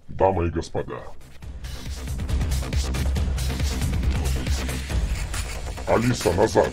Дамы и господа. Алиса, назад.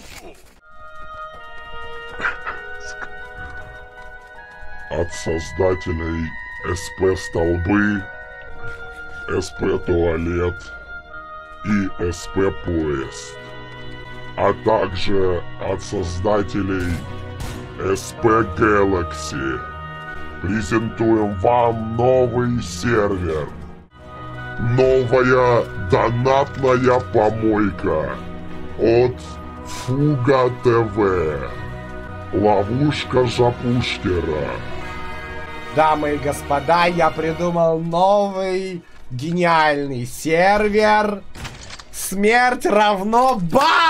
От создателей СП Столбы, СП Туалет и СП Поезд, а также от создателей СП Galaxy презентуем вам новый сервер. Новая донатная помойка от Фуга ТВ. Ловушка Запушкера. Дамы и господа, я придумал новый гениальный сервер. Смерть равно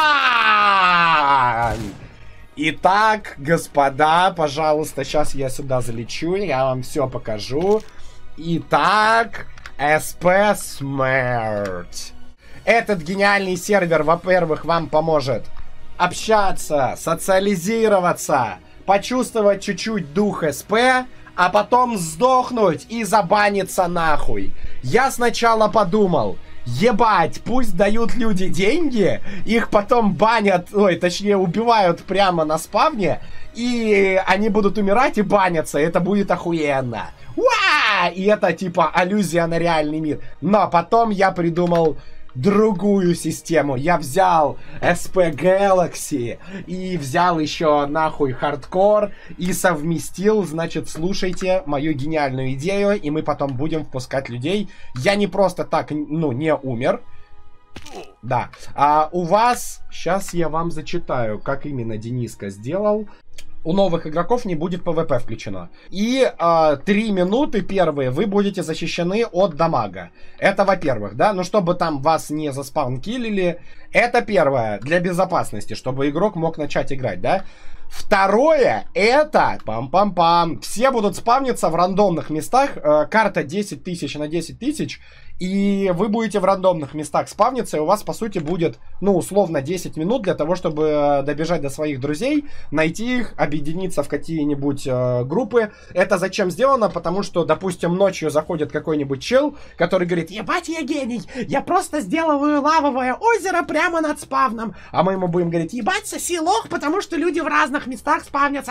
бан! Итак, господа, пожалуйста, сейчас я сюда залечу, я вам все покажу. Итак, СП Смерть. Этот гениальный сервер, во-первых, вам поможет общаться, социализироваться, почувствовать чуть-чуть дух СП, а потом сдохнуть и забаниться нахуй. Я сначала подумал, ебать, пусть дают люди деньги, их потом банят, ой, точнее убивают прямо на спавне, и они будут умирать и банятся, это будет охуенно. Уа! И это типа аллюзия на реальный мир. Но потом я придумал другую систему. Я взял SP Galaxy и взял еще нахуй хардкор и совместил, значит, слушайте мою гениальную идею, и мы потом будем впускать людей. Я не просто так, ну, не умер. Да. А у вас, сейчас я вам зачитаю, как именно Дениска сделал. У новых игроков не будет ПВП включено. И 3 минуты первые вы будете защищены от дамага. Это во-первых, да? Ну, чтобы там вас не заспаункиллили. Это первое, для безопасности, чтобы игрок мог начать играть, да? Второе, это, пам-пам-пам, все будут спавниться в рандомных местах. Карта 10 тысяч на 10 тысяч. И вы будете в рандомных местах спавниться, и у вас, по сути, будет, ну, условно, 10 минут для того, чтобы добежать до своих друзей, найти их, объединиться в какие-нибудь группы. Это зачем сделано? Потому что, допустим, ночью заходит какой-нибудь чел, который говорит: ебать, я гений, я просто сделаю лавовое озеро прямо над спавном. А мы ему будем говорить: ебать, соси лох, потому что люди в разных местах спавнятся.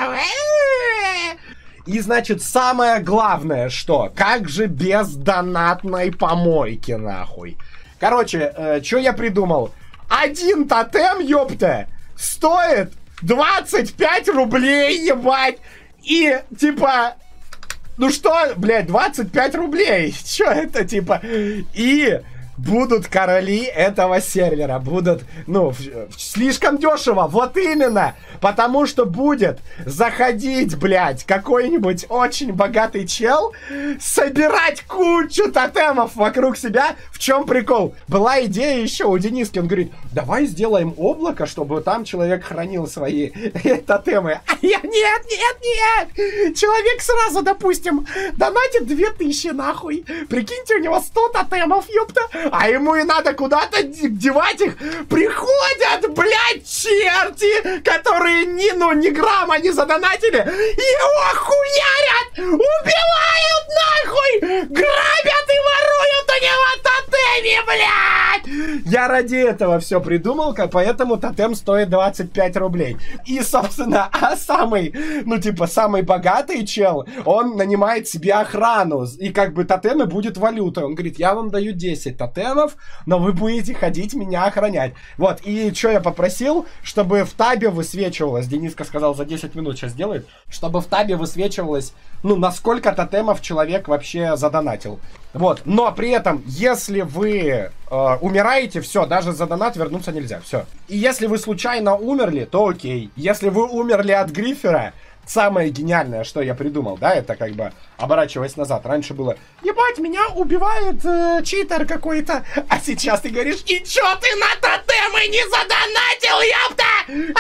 И, значит, самое главное, что? Как же без донатной помойки, нахуй? Короче, что я придумал? Один тотем, ёпта, стоит 25 рублей, ебать. И, типа, ну что, блядь, 25 рублей? Чё это, типа? И будут короли этого сервера. Будут, ну, слишком дешево. Вот именно. Потому что будет заходить, блядь, какой-нибудь очень богатый чел, собирать кучу тотемов вокруг себя. В чем прикол? Была идея еще у Дениски. Он говорит: давай сделаем облако, чтобы там человек хранил свои тотемы. А я: нет. Человек сразу, допустим, донатит 2000 нахуй. Прикиньте, у него 100 тотемов, ёпта. А ему и надо куда-то девать их. Приходят, блядь, черти, которые ни грамма не задонатили, его хуярят, убивают нахуй, грабят и воруют у него тотеми, блядь. Я ради этого все придумал, поэтому тотем стоит 25 рублей. И, собственно, самый, ну, типа, самый богатый чел, он нанимает себе охрану, и как бы тотемы будет валютой. Он говорит: я вам даю 10 тотемов, но вы будете ходить меня охранять. Вот, и что я попросил, чтобы в табе высвечивалось, Дениска сказал, за 10 минут сейчас делает, чтобы в табе высвечивалось, ну, насколько тотемов человек вообще задонатил. Вот, но при этом, если вы умираете, все, даже за донат вернуться нельзя, все. И если вы случайно умерли, то окей. Если вы умерли от грифера, самое гениальное, что я придумал, да, это как бы оборачиваясь назад. Раньше было: ебать, меня убивает читер какой-то. А сейчас ты говоришь: и чё ты на тотемы не задонатил, ёпта?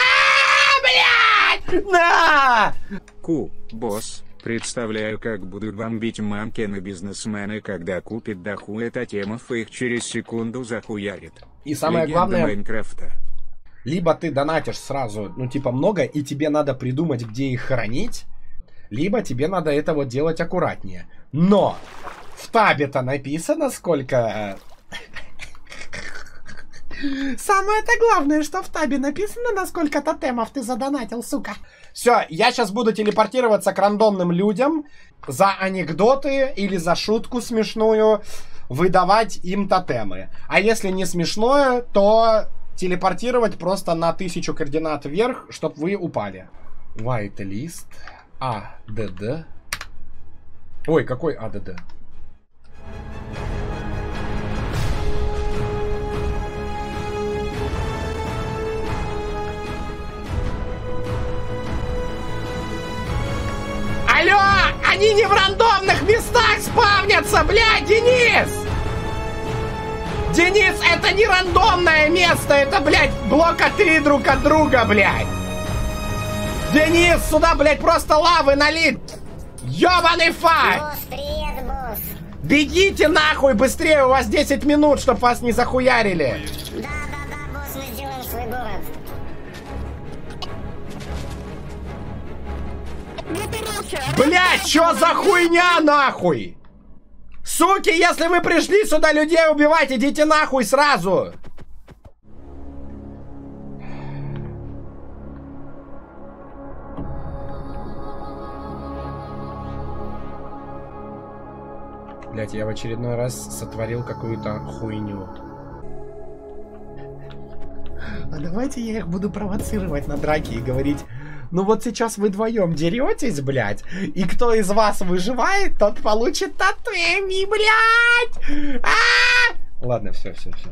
Блядь! На! Босс, представляю, как будут бомбить мамкины бизнесмены, когда купят дохуя тотемов и их через секунду захуярит. И самое Легенда главное... Майнкрафта. Либо ты донатишь сразу, ну, типа, много, и тебе надо придумать, где их хранить, либо тебе надо это вот делать аккуратнее. Но в табе-то написано, сколько... Самое-то главное, что в табе написано, на сколько тотемов ты задонатил, сука. Все, я сейчас буду телепортироваться к рандомным людям за анекдоты или за шутку смешную, выдавать им тотемы. А если не смешное, то телепортировать просто на 1000 координат вверх, чтобы вы упали. Whitelist. АДД. Ой, какой АДД? Алло! Они не в рандомных местах спавнятся, блядь, Денис! Денис, это не рандомное место, это, блядь, блока 3 друг от друга, блядь! Денис, сюда, блядь, просто лавы налит! Ёбаный фак! Босс, привет, босс! Бегите нахуй быстрее, у вас 10 минут, чтоб вас не захуярили! Да, босс, мы сделаем свой город. Блять, чё за хуйня нахуй? Суки, если вы пришли сюда людей убивать, идите нахуй сразу! Блять, я в очередной раз сотворил какую-то хуйню. А давайте я их буду провоцировать на драки и говорить: ну вот сейчас вы вдвоем деретесь, блядь, и кто из вас выживает, тот получит тотеми, блядь! Ладно, все.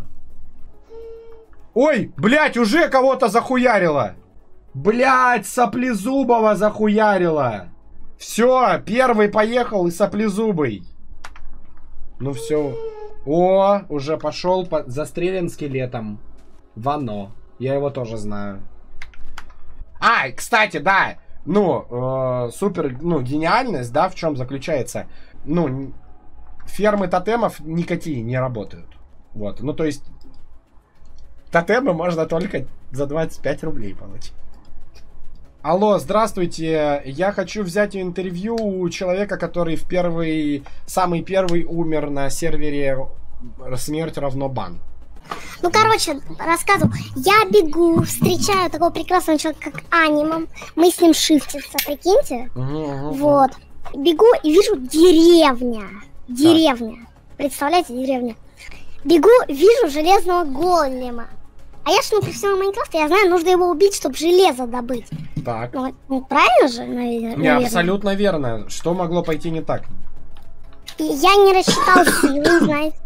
Ой, блядь, уже кого-то захуярило! Блядь, Саплезубова захуярила! Все, первый поехал и Саплезубый. Ну все. О, уже пошел застрелен скелетом. Вано. Я его тоже знаю. Кстати, да. Ну, супер, гениальность, да, в чем заключается? Ну, фермы тотемов никакие не работают. Вот, ну, то есть, тотемы можно только за 25 рублей получить. Алло, здравствуйте. Я хочу взять интервью у человека, который самый первый умер на сервере «Смерть равно бан». Ну, короче, рассказываю. Я бегу, встречаю такого прекрасного человека, как Анимом. Мы с ним шифтимся, прикиньте. Вот. Бегу и вижу деревня. Деревня. Представляете, деревня. Бегу, вижу железного голема. А я же профессионал Майнкрафта, я знаю, нужно его убить, чтобы железо добыть. Так. Ну, правильно же, наверное? Не, абсолютно верно. Что могло пойти не так? И я не рассчитал силы, знаете.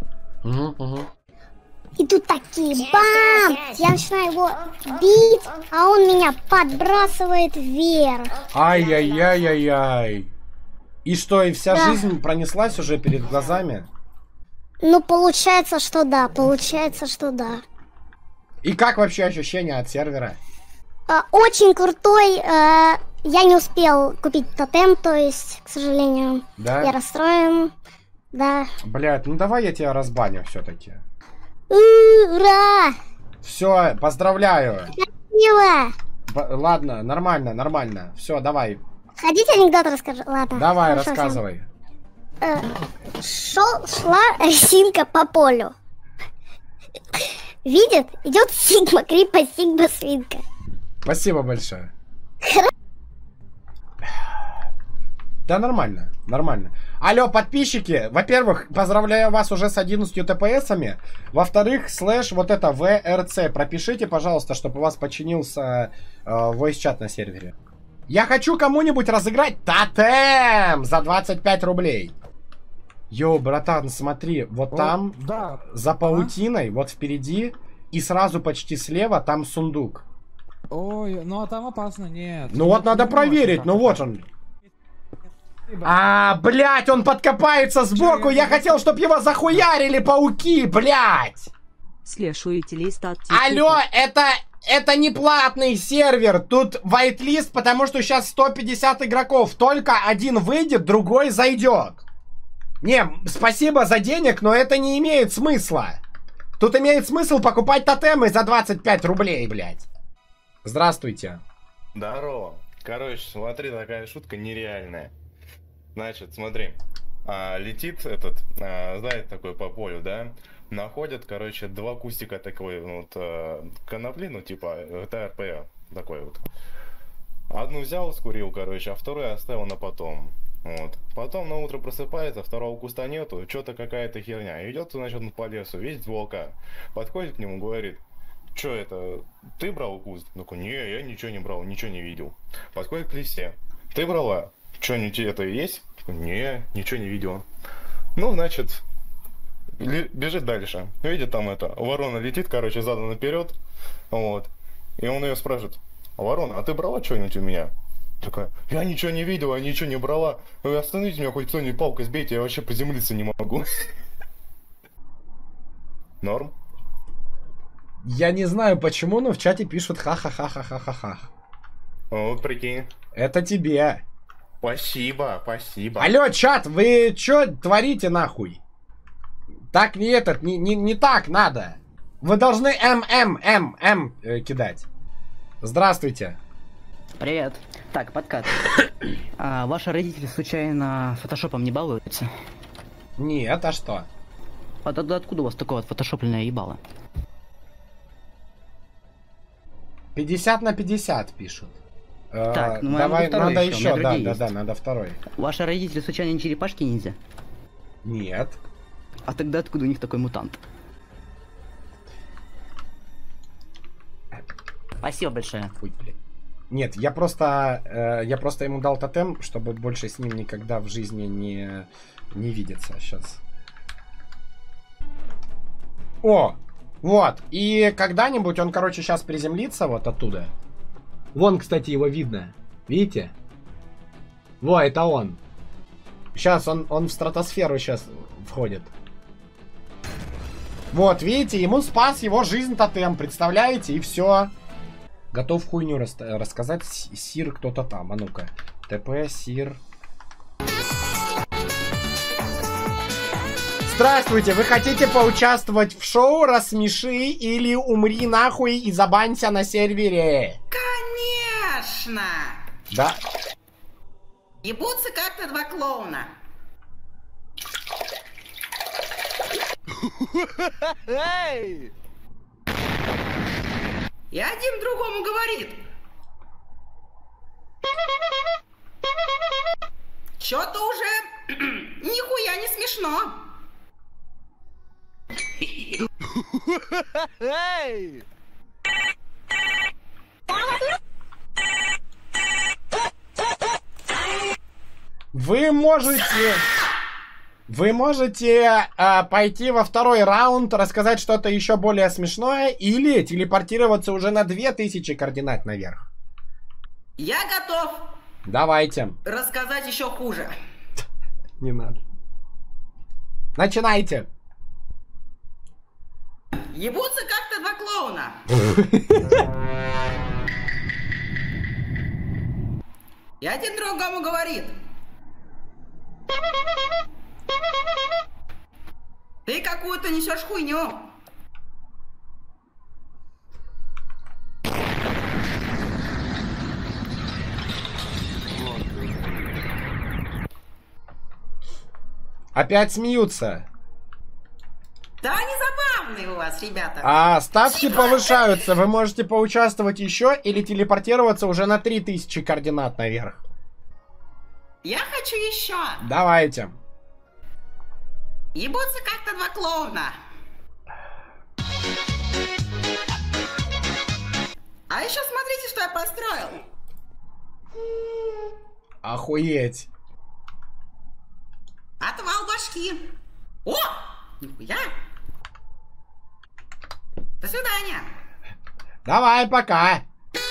И тут такие бам! Я начинаю его бить, а он меня подбрасывает вверх. Ай-яй-яй-яй-яй. И что, и вся жизнь пронеслась уже перед глазами? Ну, получается, что да. И как вообще ощущения от сервера? Очень крутой. Я не успел купить тотем, то есть, к сожалению. Да? Я расстроен. Да. Блядь, ну давай я тебя разбаню все-таки. Ура! Все, поздравляю. Мило. Ладно, нормально. Все, давай. Хотите анекдот расскажу? Ладно. Давай, хорошо, рассказывай. Шла резинка по полю. Видит, идет Сигма Крипа, Сигма Свинка. Спасибо большое. Да нормально. Алло, подписчики, во-первых, поздравляю вас уже с 11 ТПСами. Во-вторых, слэш вот это ВРЦ. Пропишите, пожалуйста, чтобы у вас починился voice-чат на сервере. Я хочу кому-нибудь разыграть тотем за 25 рублей. Йоу, братан, смотри, вот там, за паутиной, вот впереди, и сразу почти слева, там сундук. Ой, ну а там опасно, нет. Ну вот надо проверить, ну вот он. Блять, он подкопается сбоку, я хотел, чтобы его захуярили пауки, блять. Слешуете лист от... Алло, это не платный сервер, тут whitelist, потому что сейчас 150 игроков, только один выйдет, другой зайдет. Не, спасибо за денег, но это не имеет смысла. Тут имеет смысл покупать тотемы за 25 рублей, блядь. Здравствуйте. Здорово. Короче, смотри, такая шутка нереальная. Значит, смотри. летит этот, знаете, такой по полю, да? Находят, короче, 2 кустика такой вот конопли, ну типа ТРП такой вот. Одну взял, скурил, короче, а вторую оставил на потом. Вот. Потом на утро просыпается, второго куста нету, что-то какая-то херня. Идет, значит, он по лесу, видит волка. Подходит к нему, говорит: что это, ты брал куст? Он такой: не, я ничего не брал, ничего не видел. Подходит к лисе: ты брала? Что-нибудь это есть? Не, ничего не видел. Ну, значит, бежит дальше. Видит, там это, ворона летит, короче, задом наперед. Вот. И он ее спрашивает: ворона, а ты брала что-нибудь у меня? Такая: я ничего не видела, я ничего не брала. Вы остановите меня, хоть кто-нибудь палкой сбейте, я вообще приземлиться не могу. Норм? Я не знаю почему, но в чате пишут ха-ха-ха-ха-ха-ха-ха. Вот прикинь. Это тебе. Спасибо, спасибо. Алло, чат, вы чё творите нахуй? Так не этот, не так надо. Вы должны кидать. Здравствуйте. Привет. Так, подкат. Ваши родители случайно фотошопом не балуются? Нет, а что? А тогда откуда у вас такое вот фотошопленное ебало? 50 на 50 пишут. Так, ну давай, надо еще, да, есть. надо второй. Ваши родители случайно не черепашки ниндзя? Нет. А тогда откуда у них такой мутант? Спасибо большое. Ой, блин. Нет, я просто ему дал тотем, чтобы больше с ним никогда в жизни не видеться. Сейчас. О! Вот. И когда-нибудь он, короче, сейчас приземлится вот оттуда. Вон, кстати, его видно. Видите? Во, это он. Сейчас он в стратосферу сейчас входит. Вот, видите, ему спас его жизнь тотем, представляете? И все. Готов хуйню рассказать. Сир кто-то там. А ну-ка. ТП, Сир. Здравствуйте, вы хотите поучаствовать в шоу «Рассмеши» или «Умри нахуй и забанься на сервере»? Конечно! Да. Ебутся как-то 2 клоуна. И один другому говорит: чё-то уже нихуя не смешно. Вы можете пойти во второй раунд, рассказать что-то еще более смешное или телепортироваться уже на 2000 координат наверх. Я готов. Давайте. Рассказать еще хуже. Не надо. Начинайте. Ебутся как-то 2 клоуна. И один другому говорит: ты какую-то несешь хуйню. Опять смеются. Да они забавные у вас, ребята. Ставки повышаются. Вы можете поучаствовать еще или телепортироваться уже на 3000 координат наверх. Я хочу еще. Давайте. Ебутся как-то 2 клоуна. А еще смотрите, что я построил. Охуеть. Отвал башки. О! Нихуя. До свидания. Давай, пока.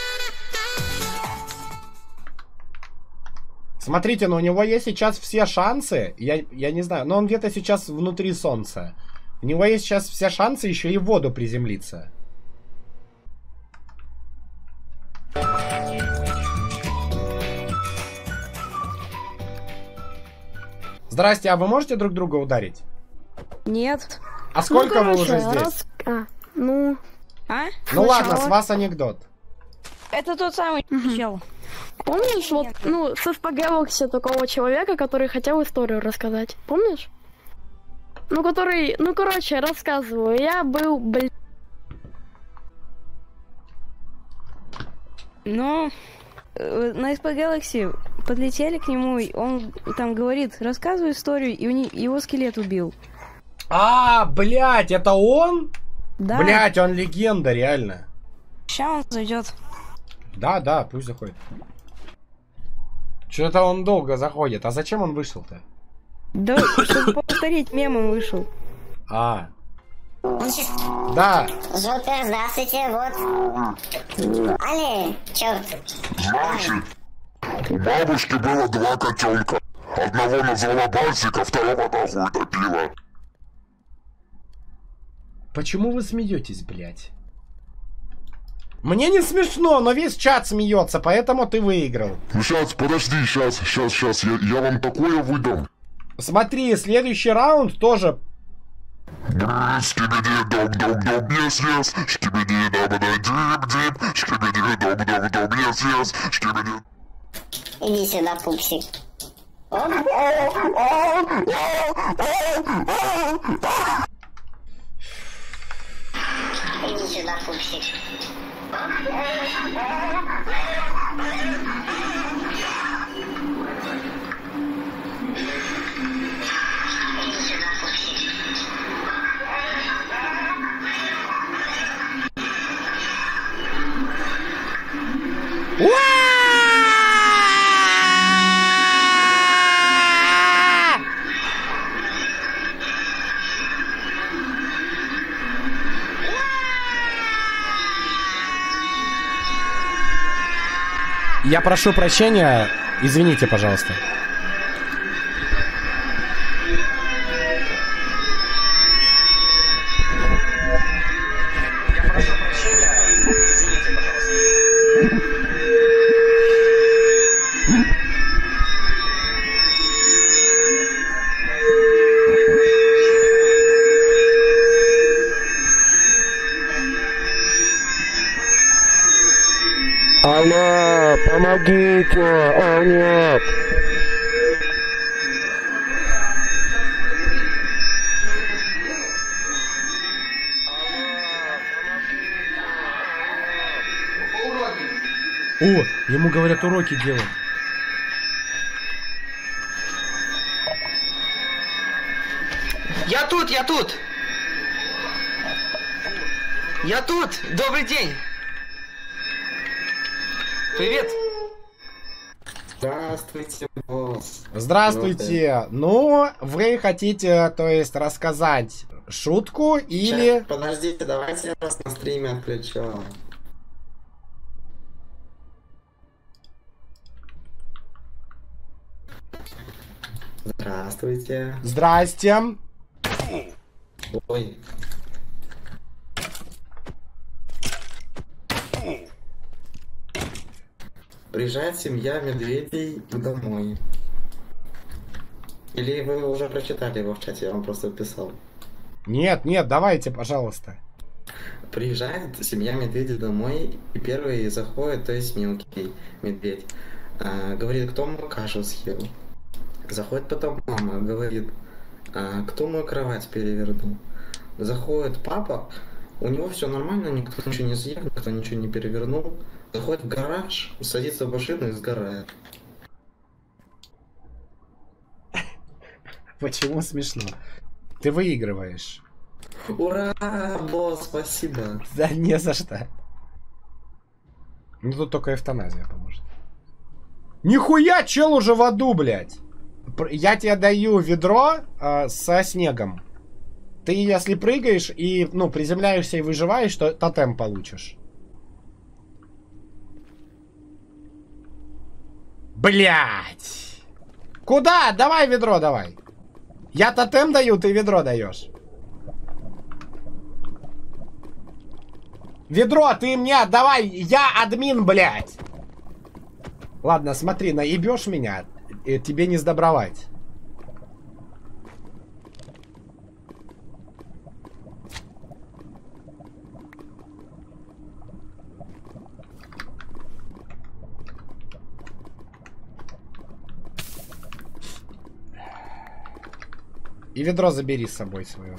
Смотрите, но у него есть сейчас все шансы. Я не знаю, но он где-то сейчас внутри солнца. У него есть сейчас все шансы еще и в воду приземлиться. Здрасте, а вы можете друг друга ударить? Нет. А сколько вы уже здесь? Ну ладно, с вас анекдот. Это тот самый чел. Помнишь, вот, ну, с SP Galaxy такого человека, который хотел историю рассказать? Помнишь? Ну, который, ну, короче, рассказываю. Я был, Но на SP Galaxy подлетели к нему, и он там говорит, рассказывай историю, и его скелет убил. А, блядь, это он? Да. Блядь, он легенда, реально. Сейчас он зайдет. Да, пусть заходит. Что-то он долго заходит. А зачем он вышел-то? Да, чтобы повторить мем он вышел. А. Да. Жопер, здравствуйте, вот. Али, черт. Значит, у бабушки было 2 котенка. Одного назвала Бальзик, а второго нахуй топила. Почему вы смеетесь, блядь? Мне не смешно, но весь чат смеется, поэтому ты выиграл. Ну сейчас, подожди, сейчас, я вам такое выдам. Смотри, следующий раунд тоже. Скибиди дом yes, скибиди дип, скибиди дом yes, скибиди. Иди сюда, пупсик. Иди сюда, пупсик. Я прошу прощения, извините, пожалуйста. Алло, помогите! О, нет! О, ему говорят уроки делать. Я тут! Я тут! Добрый день! Привет! Здравствуйте, босс. Здравствуйте. Ну, вы хотите, то есть, рассказать шутку или... Сейчас, подождите, давайте я вас на стриме отключу. Здравствуйте. Здрасте. Ой. Приезжает семья медведей домой. Или вы уже прочитали его в чате, я вам просто писал. Нет, давайте, пожалуйста. Приезжает семья медведей домой, и первый заходит, то есть мелкий медведь. Говорит, кто мою кашу съел. Заходит потом мама, говорит, кто мою кровать перевернул. Заходит папа, у него все нормально, никто ничего не съел, никто ничего не перевернул. Заходит в гараж, садится в машину и сгорает. Почему смешно? Ты выигрываешь. Ура, босс, спасибо. Да не за что. Ну тут только эвтаназия поможет. Нихуя, чел уже в аду, блядь. Я тебе даю ведро со снегом. Ты если прыгаешь и, ну, приземляешься и выживаешь, то тотем получишь. Блядь. Куда? Давай ведро, давай. Я тотем даю, ты ведро даешь. Ведро, ты мне отдавай, я админ, блядь. Ладно, смотри, наебешь меня, тебе не сдобровать. И ведро забери с собой свое.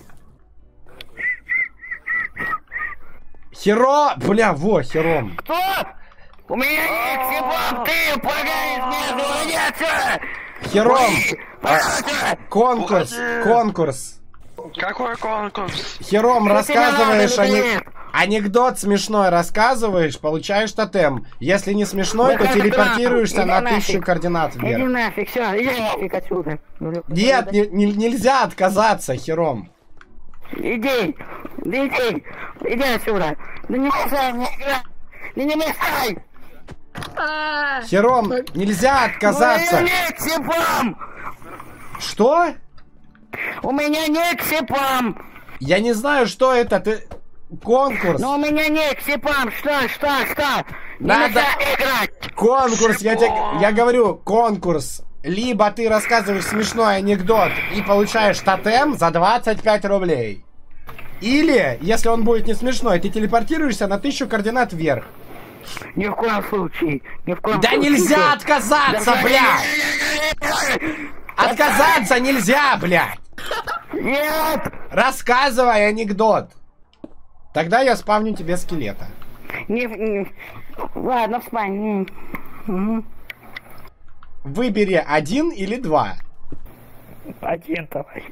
Херо! Бля, во, Хером. Кто? У меня нет типа, ты погаешь мне отсюда! Хером! Конкурс. Какой конкурс? Хером, рассказываешь анекдот смешной, рассказываешь, получаешь тотем. Если не смешной, то телепортируешься на 1000 координат Иди вверх. нафиг, все, иди нафиг отсюда. Нет, нельзя отказаться, Хером. Иди отсюда. Да не мешай мне играть. Да не мешай. Хером, нельзя отказаться. У меня нет сипам. Что? У меня нет сипам. Я не знаю, что это, ты... Конкурс. Но у меня нет сипам. Что? Не Надо... мешай играть. Конкурс, я говорю, конкурс. Либо ты рассказываешь смешной анекдот и получаешь тотем за 25 рублей. Или, если он будет не смешной, ты телепортируешься на 1000 координат вверх. Ни в коем случае. Да нельзя отказаться, блядь! Отказаться нельзя, блядь! Нет! Рассказывай анекдот. Тогда я спавню тебе скелета. Ладно, вспомни. Выбери 1 или 2. 1 давай.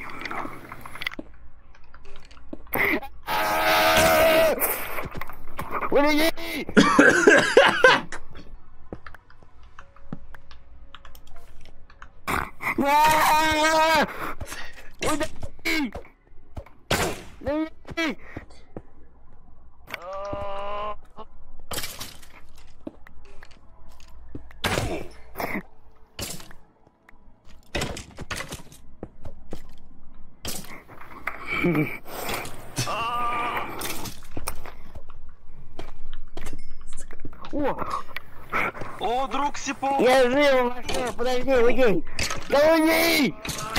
Уйди! О, друг Сипо! Я жив, Максим, подожди, уйди! Да уйди!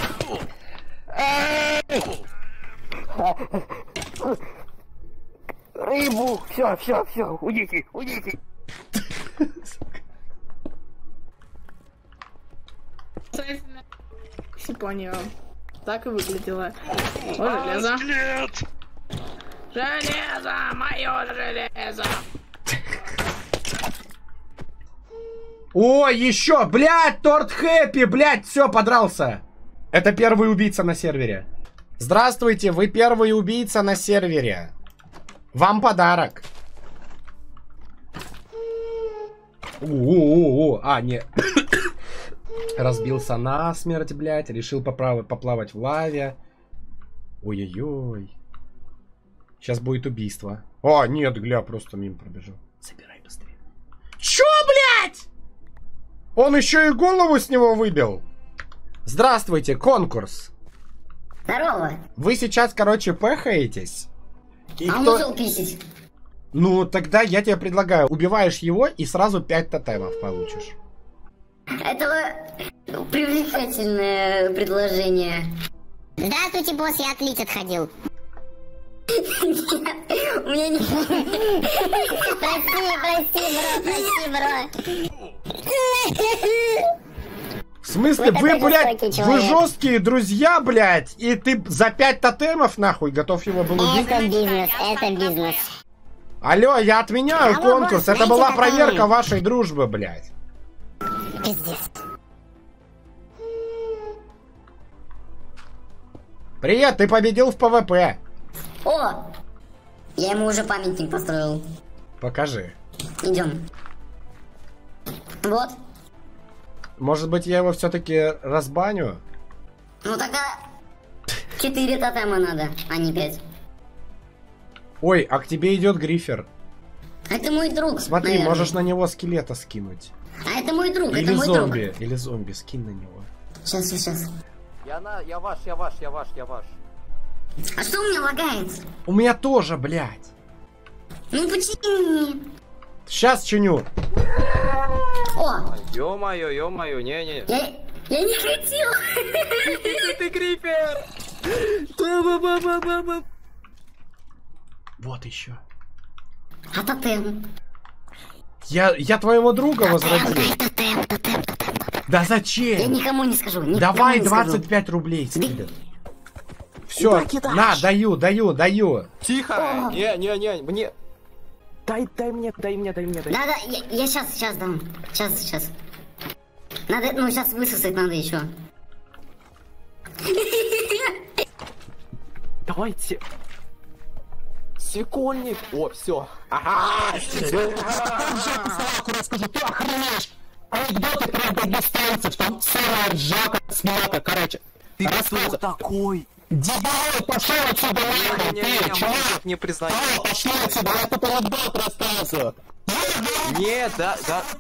Рыбу! Все, уйдите! Сипонио. Так и выглядело. О, железо. Железо! Мое железо! О, еще, блядь, торт хэппи, блядь, все, подрался. Это первый убийца на сервере. Здравствуйте, вы первый убийца на сервере. Вам подарок. А, не. Разбился насмерть, блядь, решил поплавать в лаве. Ой-ой-ой. Сейчас будет убийство. О, нет, гля, просто мимо пробежал. Забирай быстрее. Чё, блядь? Он еще и голову с него выбил. Здравствуйте, конкурс. Здорово. Вы сейчас, короче, пэхаетесь. И он ушел писать. Ну, тогда я тебе предлагаю, убиваешь его и сразу 5 тотемов получишь. Это привлекательное предложение. Здравствуйте, босс, я отлить отходил. У меня не... Прости, бро. В смысле, вы, блядь, вы жесткие друзья, блядь, и ты за 5 тотемов, нахуй, готов его был убить? Это бизнес. Алло, я отменяю конкурс, это была проверка вашей дружбы, блядь. Пиздец. Привет, ты победил в ПВП. О! Я ему уже памятник построил. Покажи. Идем. Вот. Может быть, я его все-таки разбаню? Ну тогда 4 тотема надо, а не 5. Ой, а к тебе идет Грифер. Это мой друг. Смотри, наверное. можешь на него скелета скинуть. А это мой друг, Или это мой зомби, друг. или зомби, скинь на него. Сейчас. Я ваш. А что у меня лагает? У меня тоже, блядь. Ну почему? Сейчас чиню. О! Ё-моё, не. Я не хотел. Ты Грифер! Вот еще. А тотем? Я твоего друга возродил. Тотем. Да Я зачем? никому не скажу. Никому Давай не скажу. 25 рублей скидывай. Все, на, даю. Тихо! Не, мне... Дай мне. Да, я сейчас дам. Сейчас. Надо, ну, сейчас высосать надо еще. Давайте. Секундник. О, все. Ага. Расскажи, ты охренеешь! Анекдоты про дагестанцев, там самая ржака, смеха, короче. Ты кто такой? Дебил, пошел отсюда, нахуй, ты, чувак! Не признаю. Пошел отсюда, я тут анекдот рассказываю. Нет, да.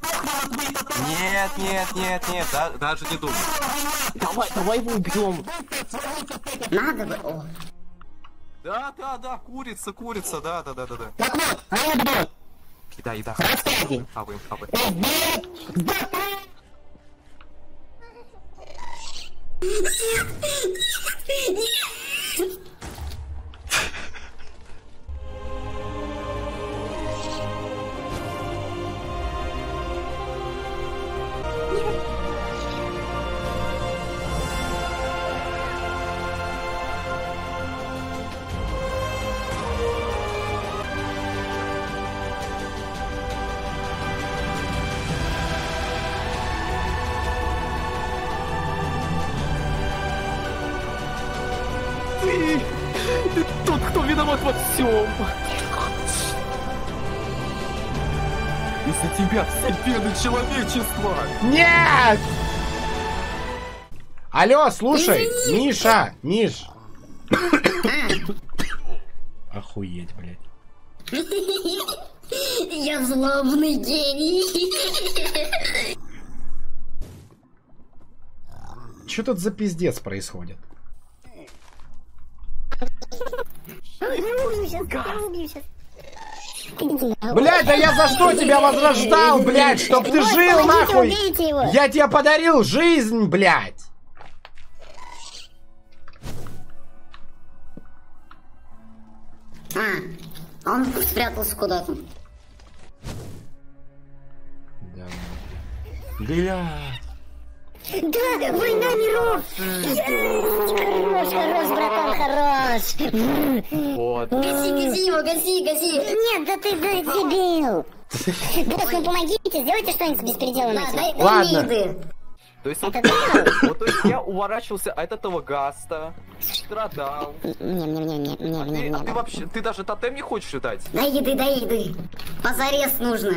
Нет, даже не думай. Давай его убьем. Надо бы. О. Да, курица, да. Так вот, анекдот. Еда. Рассказывай. Хаваем. Ты тот, кто виноват во всем. Из-за тебя все беды человечества. Нет! Алло, слушай, Миш. Охуеть, блядь. Я злобный гений. Что тут за пиздец происходит? Блядь, да я за что тебя возрождал, блядь, чтоб ты жил, нахуй! Я тебе подарил жизнь, блядь! Он спрятался куда-то. Да. Блядь. Да, война миров! Хорош, братан, хорош! Вот. Гаси его, гаси! Нет, да ты дебил! Босс, ну помогите, сделайте что-нибудь с беспеределом. Ладно. То есть, вот, то есть я уворачивался от этого гаста, страдал. Не. А ты вообще, ты даже тотем не хочешь дать? Дай еды. Позарез нужно.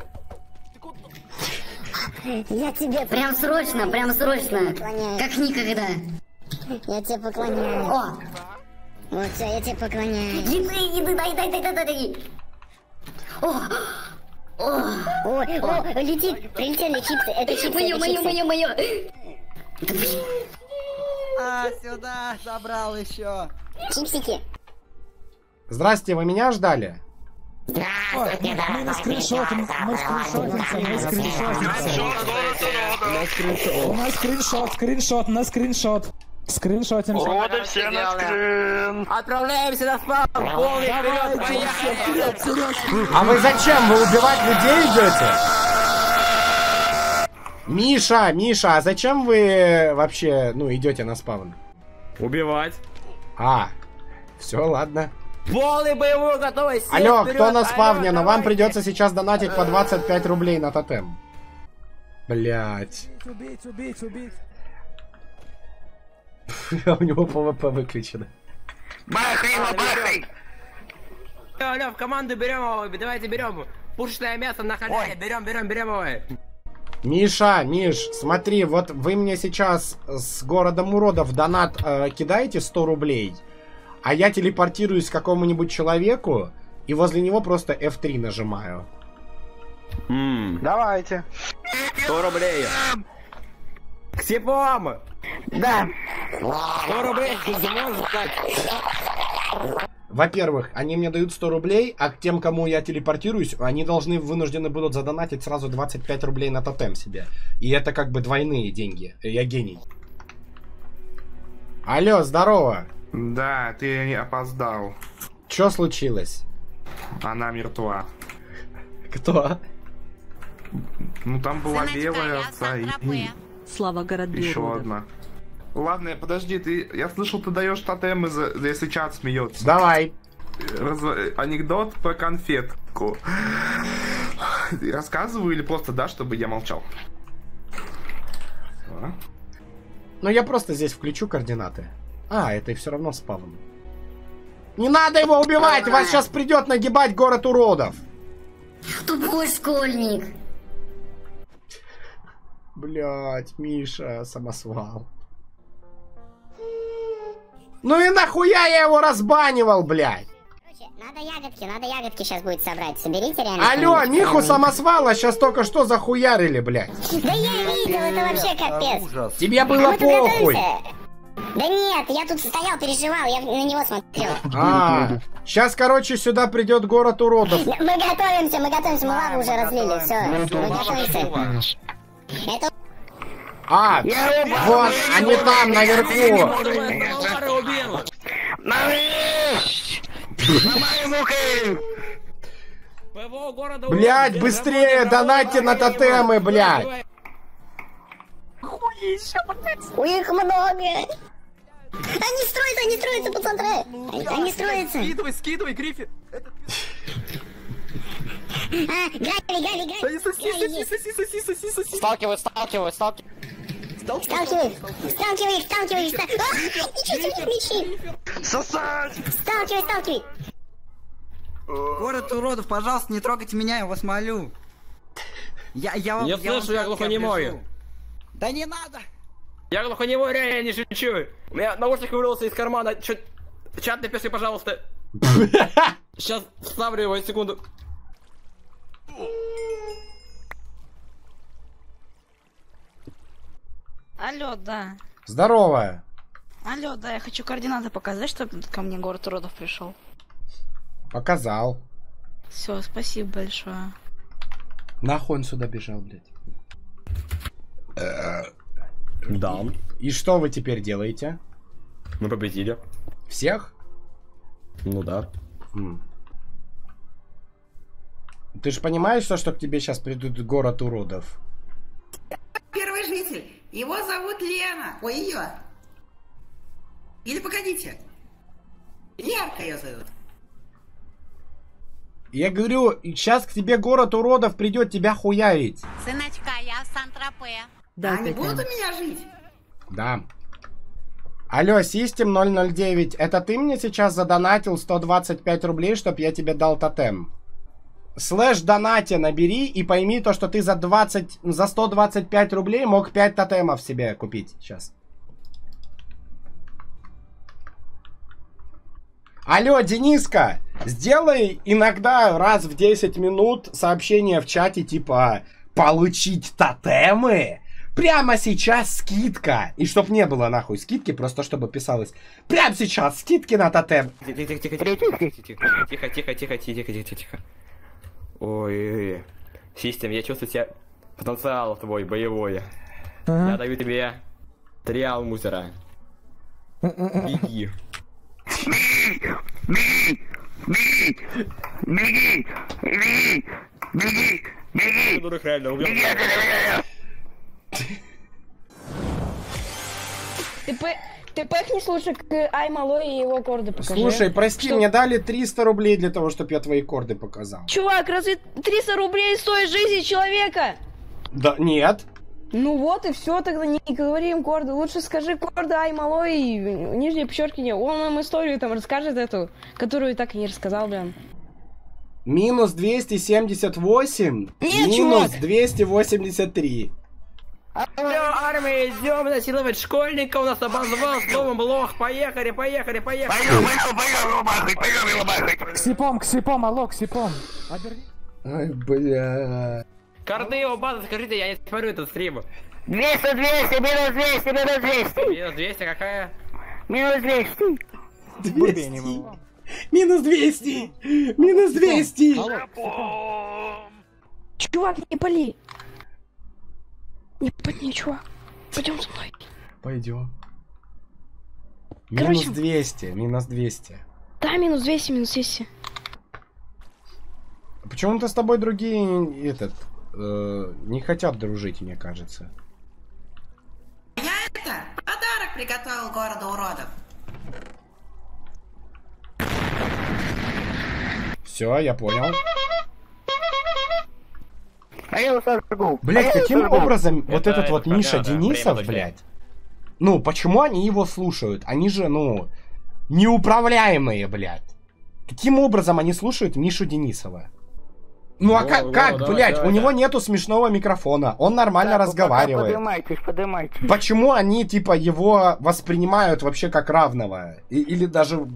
Я тебе прям срочно. поклоняюсь. Как никогда. Я тебе поклоняюсь. О! Вот все, я тебе поклоняюсь. Еды, дай. О, летит, прилетели чипсы. Это чипсы, Мое. Сюда, забрал еще. Чипсики. Здрасте, вы меня ждали? Мы на скриншотимся. У нас скриншот. Скриншотимся. Роды все на скрин. Отправляемся на спам. Полный вперед, поехали. А вы зачем? Вы убивать людей идете? Миша, а зачем вы вообще, идете на спавн? Убивать. Все, ладно. Полный боевой готовность. Алло, кто на спавне? Но вам придется сейчас донатить по 25 рублей на тотем. Блять. Убить. У него ПВП выключено. Бахай! Алло, в команду берем его, давайте берем. Пушечное мясо на халяве, берем его. Миш, смотри, вот вы мне сейчас с городом уродов донат кидаете 100 рублей, а я телепортируюсь к какому-нибудь человеку и возле него просто F3 нажимаю. Давайте. 100 рублей. К типам! Да. 100 рублей, ты можешь дать? Во-первых, они мне дают 100 рублей, а к тем, кому я телепортируюсь, они вынуждены будут задонатить сразу 25 рублей на тотем себе. И это как бы двойные деньги. Я гений. Алло, здорово. Да, ты опоздал. Что случилось? Она мертва. Кто? Ну там была белая овца и... Слава городби Еще уродов. одна. Ладно, подожди, я слышал, ты даешь тотемы, если чат смеется. Давай. Анекдот про конфетку. Рассказываю или просто да, чтобы я молчал? Ну я просто здесь включу координаты. Это и все равно спавн. Не надо его убивать! Вас сейчас придет нагибать город уродов! Тупой школьник! Блять, Миша, самосвал. Ну и нахуя я его разбанивал, блядь? Надо ягодки сейчас будет собрать. Соберите реально. Алло, Миху самосвала сейчас только что захуярили, блядь. Да я видел, это вообще капец. Тебе было похуй. Да нет, я тут стоял, переживал, я на него смотрел. Сейчас, короче, сюда придет город уродов. Мы готовимся, мы лаву уже разлили, все. Мы готовимся. Это... Вот, они там, наверху. Блять, быстрее донатьте на тотемы, блять. У них много. Они строятся, пацаны. Они строятся. Скидывай, Гриффит. Грали. Соси. Сталкивай их. Ничего себе, мечи. Сосать. Сталкивай. Город уродов, пожалуйста, не трогайте меня, я вас молю. Я слышу, я глухонемой. Да не надо. Я глухонемой, реально не шучу. У меня наушник вырвался из кармана. Чат напиши, пожалуйста. Сейчас вставлю его, секунду. Алло, да. Здорово. Алло, да, я хочу координаты показать, чтобы ко мне город уродов пришел. Показал. Все, спасибо большое. Нахуй он сюда бежал, блядь. Да. И что вы теперь делаете? Мы победили. Всех? Ну да. Ты же понимаешь, что к тебе сейчас придут город уродов? Первый житель. Его зовут Лена. Ой, ее. Или погодите. Лерка ее зовут. Я говорю, сейчас к тебе город уродов придет тебя хуярить. Сыночка, я в Сан-Тропе. Да, они будут у меня жить? Да. Алло, Систем 009, это ты мне сейчас задонатил 125 рублей, чтоб я тебе дал тотем? Слэш донате набери и пойми то, что ты за 125 рублей мог 5 тотемов себе купить сейчас. Алло, Дениска, сделай иногда раз в 10 минут сообщение в чате типа «Получить тотемы?» Прямо сейчас скидка. И чтоб не было нахуй скидки, просто чтобы писалось прямо сейчас скидки на тотем. Тихо. Ой, Систем, я чувствую себя потенциал твой боевой. Я даю тебе 3 алмузера. Беги. Беги. Дурак реально убил. Ты пэхнешь лучше к Аймалой и его корды покажи. Слушай, прости, мне дали 300 рублей для того, чтобы я твои корды показал. Чувак, разве 300 рублей стоит жизни человека? Да, нет. Ну вот и все, тогда не говори им корды. Лучше скажи корды Аймалой и нижнее Печоркине. Он нам историю там расскажет эту, которую и так и не рассказал, блин. Минус 278, нет, минус чувак. 283. Алло, армия, идем насиловать школьника, у нас обозвал словом лох. Поехали. Пойдем, К сипом, алло, к сипом. Ай, бля. Корды его базы, скажите, я не смотрю этот стрим. 200, минус 200. Минус 200 какая? Минус 200. 200. Минус 200. Минус 200. Чувак, не пали. Не подни, чувак. Пойдем со мной. Пойдем. Короче, Минус 200. Да, минус 200. Почему-то с тобой другие не хотят дружить, мне кажется. приготовил города уродов. Все, я понял. А я сожгу. Блять, каким образом вот этот вот это Миша понятно, Денисов, время блядь? Ну, почему они его слушают? Они же, ну, неуправляемые, блядь. Каким образом они слушают Мишу Денисова? Ну, а как, блядь, у него нету смешного микрофона, он нормально разговаривает. Поднимайтесь. Почему они, типа, его воспринимают вообще как равного? Или даже...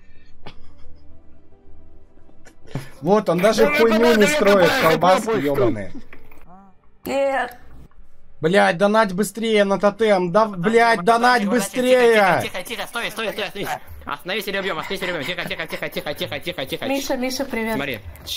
Вот, он даже хуйню не строит, колбаски ёбаные. Нет. Блядь, донать быстрее на тотем. Да, блядь, донать быстрее. Тихо, стой. Остановись или убьем. Тихо. Миша, привет. Смотри.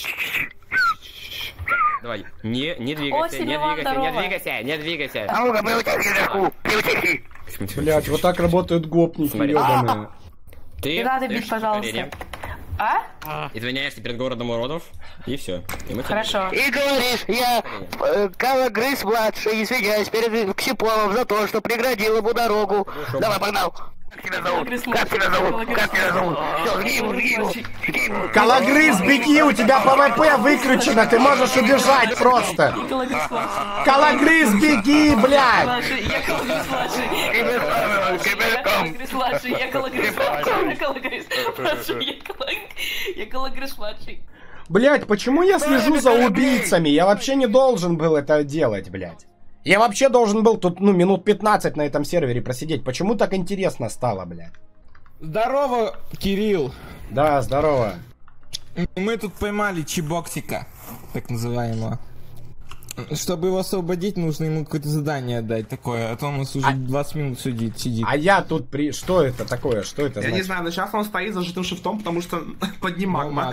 Давай, не двигайся, не двигайся. А ну-ка, приутихи. Блядь, вот так работают гопники, ёбаные. Ты Не надо бить, пожалуйста. А? Извиняешься перед городом уродов, и все. Хорошо. И говоришь, я Калагрыз младший, извиняюсь перед Ксиповым за то, что преградил ему дорогу. Давай, погнал. Как тебя зовут? Все, Калагрыз, беги, у тебя ПВП выключено, ты можешь убежать просто. Калагрыз, беги, блядь. Я Калагрыз младший. Блядь, почему я слежу за убийцами? Я вообще не должен был это делать, блядь. Я вообще должен был тут, ну, минут 15 на этом сервере просидеть. Почему так интересно стало, блядь? Здорово, Кирилл. Да, здорово. Мы тут поймали чебоксика, так называемого. Чтобы его освободить, нужно ему какое-то задание дать такое, а то он у нас уже 20 минут сидит. А я тут Что это такое? Что это Я значит? не знаю, но сейчас он стоит зажатым шифтом, потому что под ним магма.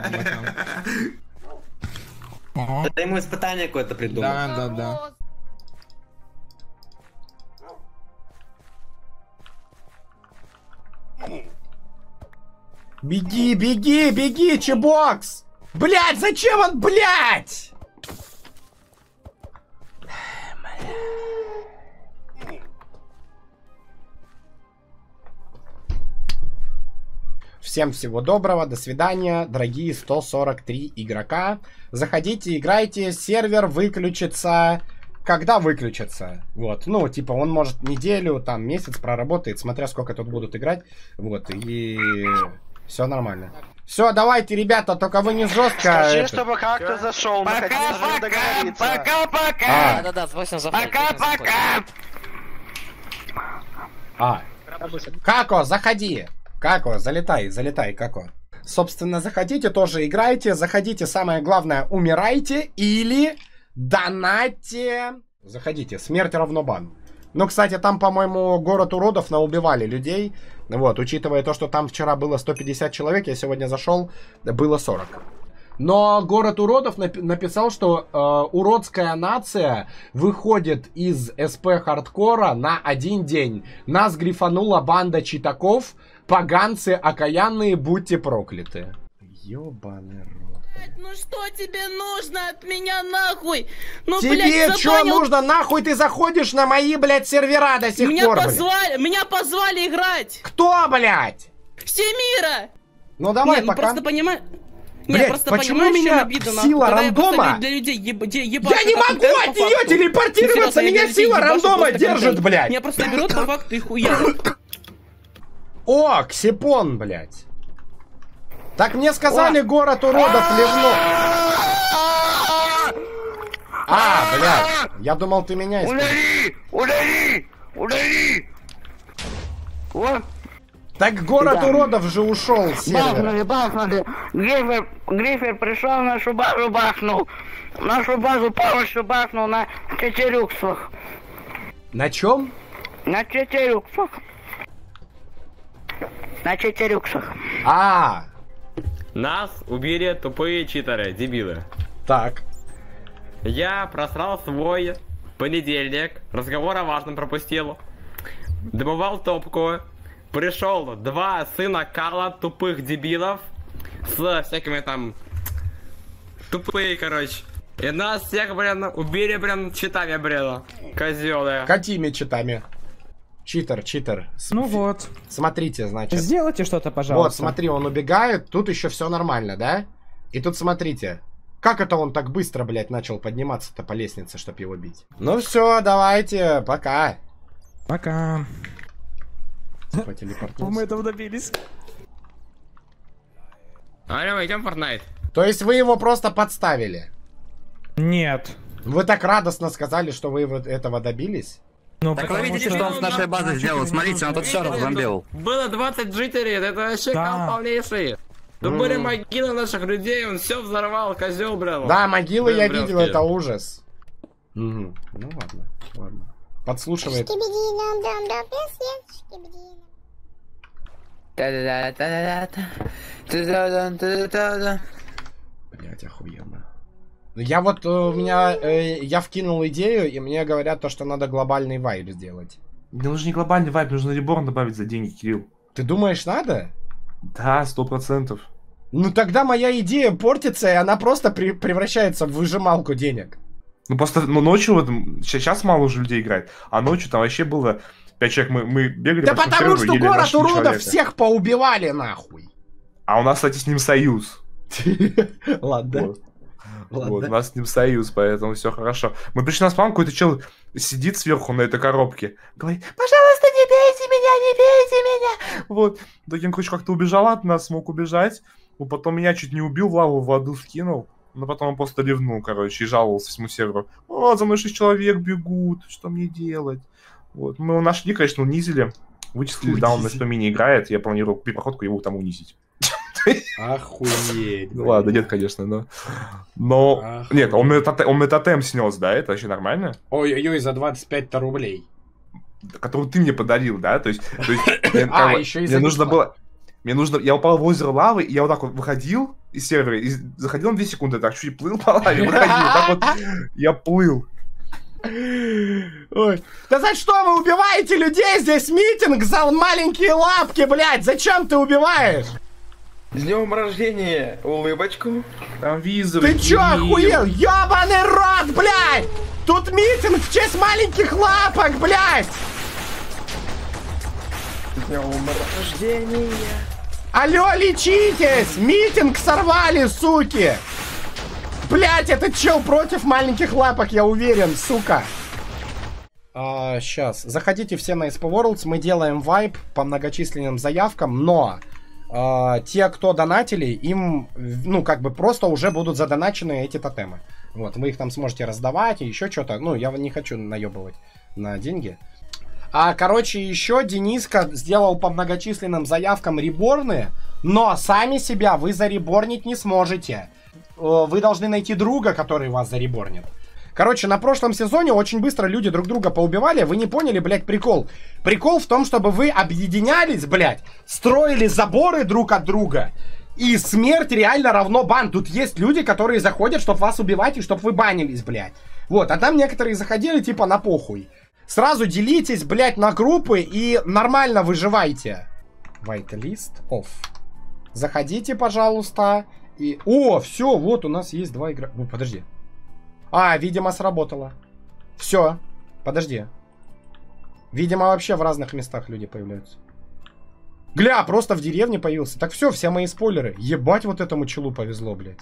Это ему испытание какое-то придумал. Да. Беги, чебокс! Блядь, зачем он, блядь? Всем всего доброго, до свидания, дорогие 143 игрока. Заходите, играйте, сервер выключится, когда выключится. Вот, ну, типа, он может неделю, там, месяц проработает, смотря сколько тут будут играть. Вот, и все нормально. Все, давайте, ребята, только вы не жестко. Скажи, чтобы как-то зашел. Пока-пока. Да, 8 за Пока-пока. Како, заходи. Како, залетай, Како. Собственно, заходите, тоже играйте. Заходите, самое главное, умирайте или донатьте. Заходите, смерть равно бан. Ну, кстати, там, по-моему, город уродов наубивали людей. Вот, учитывая то, что там вчера было 150 человек, я сегодня зашел, было 40. Но город уродов написал, что уродская нация выходит из СП хардкора на один день. Нас грифанула банда читаков. Поганцы окаянные, будьте прокляты. Ёбаный рот. Ну что тебе нужно от меня нахуй? Ну, тебе блядь, что нужно? Нахуй ты заходишь на мои, блядь, сервера до сих пор, Меня позвали играть. Кто, блядь? Семира. Ну давай, не, пока. Просто понимаю. Блядь, просто почему меня сила рандома? Для людей я не могу от нее телепортироваться, меня сила рандома держит, блядь. Меня просто берут по факту и хуя. О, Ксипон, блядь. Так мне сказали, город уродов ливнул. Блядь. Я думал, ты меня Удари! Вот. Так город уродов же ушел с сервера. Бахнули. Грифер пришел, нашу базу бахнул. Нашу базу полностью бахнул на Тетерюксах. На чем? На Тетерюксах. На Тетерюксах. Нас убили тупые читеры, дебилы. Так. Я просрал свой понедельник, разговор о важном пропустил. Добывал топку. Пришел 2 сына Карла, тупых дебилов. С всякими там... Тупые, короче. И нас всех, блин, убили, блин, читами, блин. Козёлы. Какими читами? Читер. Ну вот. Смотрите, значит. Сделайте что-то, пожалуйста. Вот, смотри, он убегает, тут еще все нормально, да? И тут смотрите. Как это он так быстро, блядь, начал подниматься-то по лестнице, чтобы его бить? Ну все, давайте, пока. Пока. Потелепортнулся. Мы этого добились. Алло, идем в Fortnite. То есть вы его просто подставили? Нет. Вы так радостно сказали, что вы вот этого добились? Ну, так вы видите, что он с нашей базы сделал? Смотрите, он тут все разбомбил. Было 20 жителей, это вообще кал полнейший. Тут были могилы наших людей, он все взорвал, козел, блин. Да, могилы я видел, это ужас. Ну ладно. Подслушивает. Блять, охуенно. Я вот, я вкинул идею, и мне говорят то, что надо глобальный вайб сделать. Мне нужен не глобальный вайб, нужно реборн добавить за деньги, Кирилл. Ты думаешь, надо? Да, 100%. Ну тогда моя идея портится, и она просто превращается в выжималку денег. Ну просто, ночью вот, сейчас мало уже людей играет, а ночью там вообще было 5 человек, мы бегали. Да потому что город уродов всех поубивали нахуй. А у нас, кстати, с ним союз. Ладно. Вот, у нас с ним союз, поэтому все хорошо. Мы пришли на спам, какой-то чел сидит сверху на этой коробке, говорит: пожалуйста, не бейте меня, не бейте меня. Вот. Таким, короче, как-то убежал от нас, смог убежать. Ну, потом меня чуть не убил, в лаву в воду скинул. Но потом он просто ревнул, короче, и жаловался всему серверу. О, за мной 6 человек бегут, что мне делать? Вот. Мы его нашли, конечно, унизили. Вычислили, да, он на спамине играет. Я планирую при проходку его там унизить. Охуеть. Ну ладно, нет, конечно, но... Нет, он мне тотем снес, да? Это вообще нормально? Ой-ой-ой, за 25 рублей. Который ты мне подарил, да? То есть еще и мне нужно было... Я упал в озеро лавы, и я вот так вот выходил из сервера, и заходил на 2 секунды, так чуть плыл по лаве, выходил, так вот я плыл. Ой. Да за что вы убиваете людей? Здесь митинг за маленькие лапки, блядь! Зачем ты убиваешь? С днем рождения, улыбочку. Там визор. Ты чё, охуел? Ёбаный рот, блядь! Тут митинг в честь маленьких лапок, блядь! С днем рождения. Алло, лечитесь! Митинг сорвали, суки! Блять, этот чел против маленьких лапок, я уверен, сука. Сейчас. Заходите все на SP Worlds, мы делаем вайп по многочисленным заявкам, но те, кто донатили, им, ну, как бы просто уже будут задоначены эти тотемы. Вот, вы их там сможете раздавать и еще что-то. Ну, я не хочу наебывать на деньги. Короче, еще Дениска сделал по многочисленным заявкам реборны, но сами себя вы зареборнить не сможете. Вы должны найти друга, который вас зареборнит. Короче, на прошлом сезоне очень быстро люди друг друга поубивали. Вы не поняли, блядь, прикол. Прикол в том, чтобы вы объединялись, блядь, строили заборы друг от друга. И смерть реально равно бан. Тут есть люди, которые заходят, чтобы вас убивать и чтобы вы банились, блядь. Вот, а там некоторые заходили типа на похуй. Сразу делитесь, блядь, на группы и нормально выживайте. Whitelist off. Заходите, пожалуйста. И... О, все, вот у нас есть 2 игрока. Ну, подожди. Видимо, сработало. Все, подожди. Видимо, вообще в разных местах люди появляются. Гля, просто в деревне появился. Так все мои спойлеры. Ебать, вот этому челу повезло, блядь.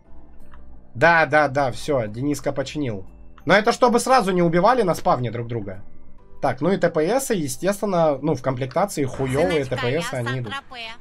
Да, все, Дениска починил. Но это чтобы сразу не убивали на спавне друг друга. Так, ну и ТПСы, естественно, ну, в комплектации хуёвые ТПСы они идут.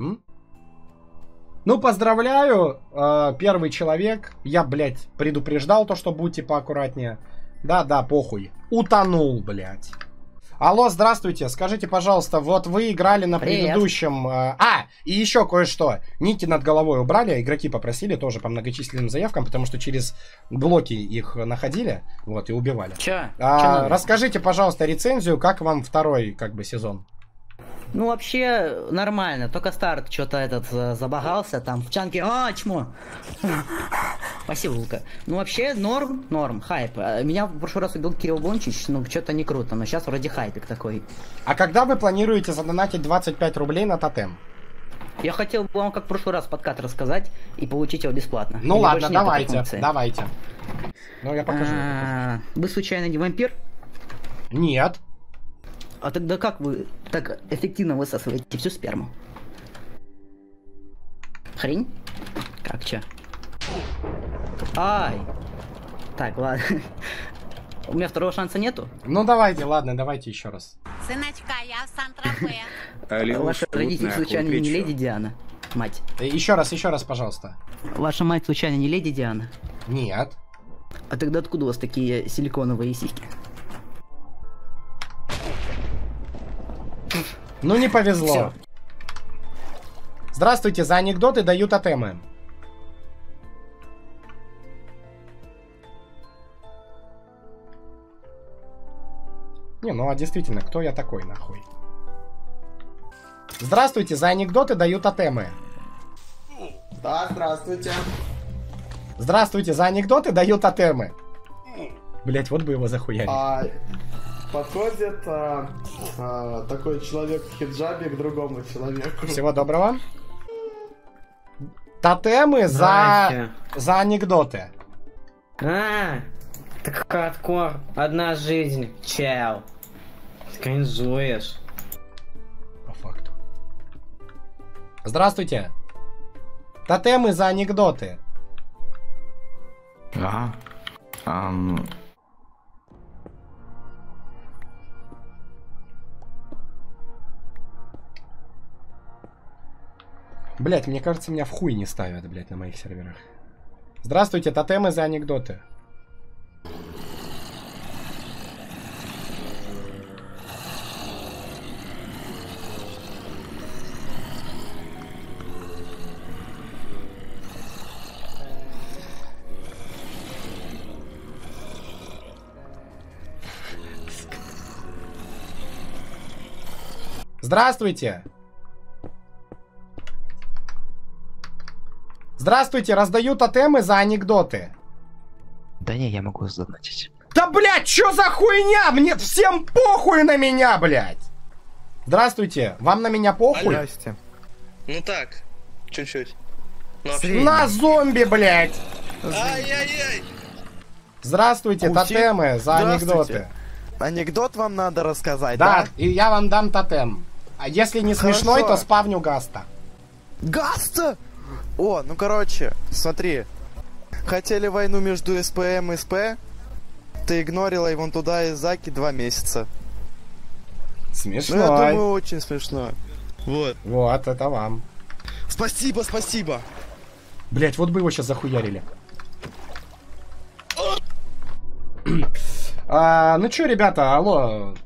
Ну, поздравляю, первый человек. Я, блядь, предупреждал то, что будьте поаккуратнее. Да, похуй. Утонул, блядь. Алло, здравствуйте. Скажите, пожалуйста, вот вы играли на предыдущем... и еще кое-что. Ники над головой убрали, игроки попросили тоже по многочисленным заявкам, потому что через блоки их находили, вот, и убивали. Че? Расскажите, пожалуйста, рецензию, как вам второй, как бы, сезон? Ну, вообще, нормально. Только старт что-то забагался там. В чанке... чмо! Спасибо, Лука. Ну, вообще, норм, хайп. Меня в прошлый раз убил Кирилл Бончич, ну, что-то не круто, но сейчас вроде хайпик такой. А когда вы планируете задонатить 25 рублей на тотем? Я хотел бы вам, как в прошлый раз, подкат рассказать и получить его бесплатно. Ну, ладно, давайте. Ну, я покажу. Вы случайно не вампир? Нет. А тогда как вы так эффективно высасываете всю сперму? Хрень? Как чё? Ай! Так, ладно. У меня второго шанса нету? Ну давайте, ладно, давайте еще раз. Сыночка, я в Сан-Тропе. Ваши родители случайно не леди Диана? Мать. Еще раз, пожалуйста. Ваша мать случайно не леди Диана? Нет. А тогда откуда у вас такие силиконовые сиськи? Ну не повезло. Всё. Здравствуйте, за анекдоты даю тотемы. Не, ну а действительно, кто я такой, нахуй? Здравствуйте, за анекдоты даю тотемы. Да, здравствуйте. Здравствуйте, за анекдоты даю тотемы. Блять, вот бы его захуярить. Подходит такой человек в хиджабе к другому человеку. Всего доброго. Тотемы за анекдоты. Так хардкор. Одна жизнь, чел. Кринжуешь. По факту. Здравствуйте. Тотемы за анекдоты. Блять, мне кажется, меня в хуй не ставят, блять, на моих серверах. Здравствуйте, тотемы за анекдоты. Здравствуйте! Здравствуйте, раздаю тотемы за анекдоты. Да не, я могу задонатить. Да, блядь, чё за хуйня? Мне всем похуй на меня, блядь! Здравствуйте, вам на меня похуй? Здрасте. Ну так, чуть-чуть. На зомби, блядь! Ай-яй-яй! Здравствуйте, тотемы за анекдоты. Анекдот вам надо рассказать, да? Да, и я вам дам тотем. А если не смешной, то спавню Гаста. Гаста? О, ну короче, смотри. Хотели войну между СПМ и СП. Ты игнорила и вон туда и Заки 2 месяца. Смешно. Ну, я думаю, очень смешно. Вот. Вот, это вам. Спасибо, спасибо. Блять, вот бы его сейчас захуярили. Ну чё, ребята, алло.